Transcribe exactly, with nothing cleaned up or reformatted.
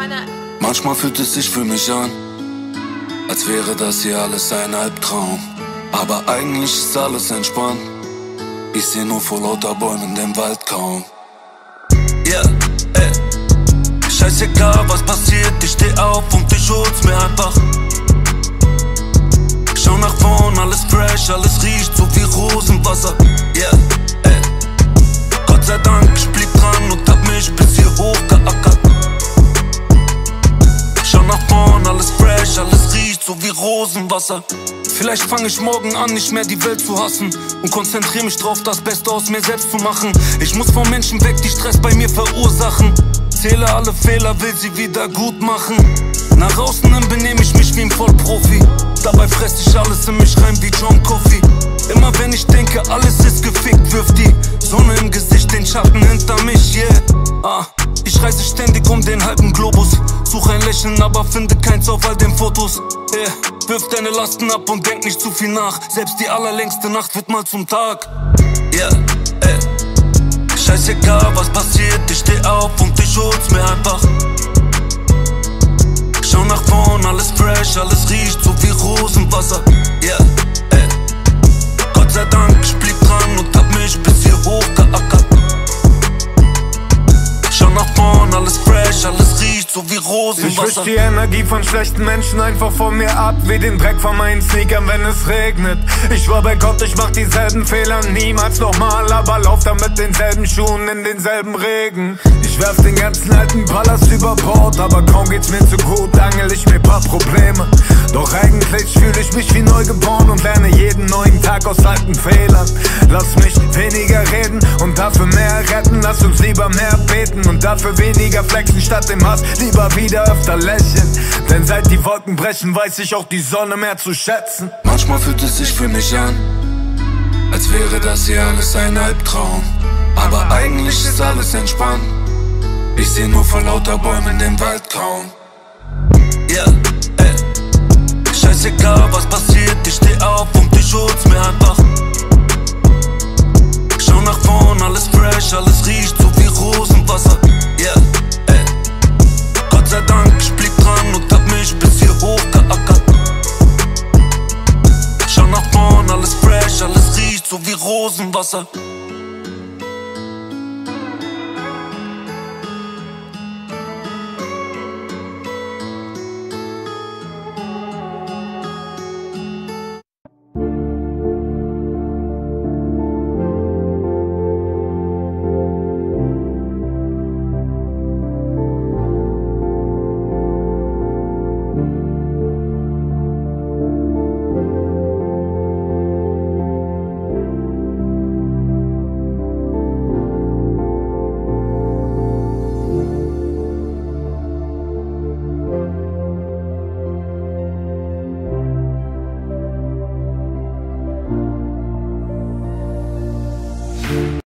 meine... Manchmal fühlt es sich für mich an, als wäre das hier alles ein Albtraum. Aber eigentlich ist alles entspannt. Ich seh nur vor lauter Bäumen den Wald kaum. Yeah, ey. Scheißegal, was passiert, ich steh auf und ich hol's mir einfach. Schau nach vorn, alles fresh, alles riecht so wie Rosenwasser. Yeah, ey. Gott sei Dank, ich blieb dran und hab mich bis hier hochgeackert. Schau nach vorn, alles fresh, alles riecht so wie Rosenwasser. Vielleicht fange ich morgen an, nicht mehr die Welt zu hassen und konzentriere mich drauf, das Beste aus mir selbst zu machen. Ich muss von Menschen weg, die Stress bei mir verursachen. Zähle alle Fehler, will sie wieder gut machen. Nach außen hin benehme ich mich wie ein Vollprofi. Dabei fress ich alles in mich rein wie John Coffey. Immer wenn ich denke, alles ist gefickt, wirft die Sonne im Gesicht den Schatten hinter mich, yeah. Ah, ich reise ständig um den halben Globus. Suche ein Lächeln, aber finde keins auf all den Fotos. Yeah. Wirf deine Lasten ab und denk nicht zu viel nach. Selbst die allerlängste Nacht wird mal zum Tag. Yeah, ey. Scheißegal, was passiert, ich steh auf und ich hol's mir einfach. Schau nach vorn, alles fresh, alles riecht so wie Rosenwasser. Yeah, ey. Gott sei Dank, ich blieb dran und hab mich bis hier hochgeackert. Schau nach vorn, alles fresh, alles riecht so wie Rosenwasser. Ich wisch die Energie von schlechten Menschen einfach von mir ab, wie den Dreck von meinen Sneakern, wenn es regnet. Ich schwör bei Gott, ich mach dieselben Fehler niemals nochmal, aber lauf da mit denselben Schuhen in denselben Regen. Ich werf den ganzen alten Ballast über Bord, aber kaum geht's mir zu gut, angel ich mir paar Probleme. Doch eigentlich fühl ich mich wie neugeboren und lerne jeden neuen Tag aus alten Fehlern. Lass mich weniger reden und dafür mehr retten. Lass uns lieber mehr beten und dafür weniger flexen statt dem Hass. Lieber wieder öfter lächeln, denn seit die Wolken brechen, weiß ich auch die Sonne mehr zu schätzen. Manchmal fühlt es sich für mich an, als wäre das hier alles ein Albtraum. Aber eigentlich ist alles entspannt. Ich seh nur vor lauter Bäumen den Wald kaum. Yeah, ey. Scheißegal, was passiert, ich steh auf und ich hol's mir einfach. Schau nach vorn, alles fresh, alles riecht so wie Rosenwasser. Yeah, ey. Gott sei Dank, ich blieb dran und hab mich bis hier hochgeackert. Schau nach vorn, alles fresh, alles riecht so wie Rosenwasser.